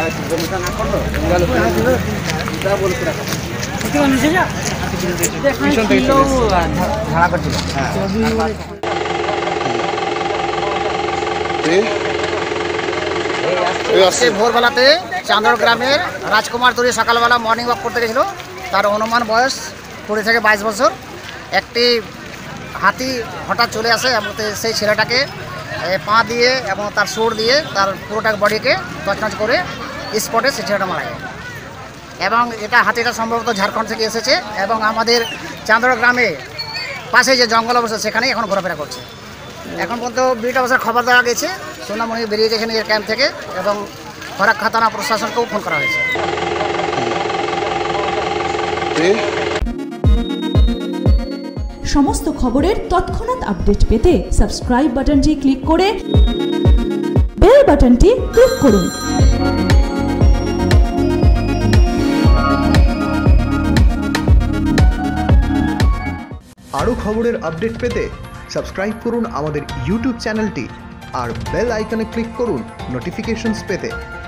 ভোরবেলাতে চান্দর গ্রামের রাজকুমার তুরি সকালবেলা morning walk করতে গেছিল। তার অনুমান বয়স 20 থেকে 22 বছর। একটি হাতি হঠাৎ চলে আসে এবং সেই ছেলেটাকে পা দিয়ে এবং তার সুর দিয়ে তার পুরোটা বডিকে তছনছ করে স্পটে সেই ছেলেটা মারা যায়। এবং এটা হাতিটা সম্ভবত ঝাড়খণ্ড থেকে এসেছে এবং আমাদের চান্দর গ্রামে পাশে যে জঙ্গল অবস্থা সেখানেই এখন ঘোরাফেরা করছে। এখন পর্যন্ত 2টা বছর খবর দেওয়া গেছে, সোনামণি বেরিয়ে গেছে নিজের ক্যাম্প থেকে এবং ফরাক্কা থানা প্রশাসনকেও ফোন করা হয়েছে। সমস্ত খবরের তৎক্ষণাৎ আপডেট পেতে সাবস্ক্রাইব বাটনটি ক্লিক করে বেল বাটনটি ক্লিক করুন। আরও খবরের আপডেট পেতে সাবস্ক্রাইব করুন আমাদের ইউটিউব চ্যানেলটি আর বেল আইকনে ক্লিক করুন নোটিফিকেশনস পেতে।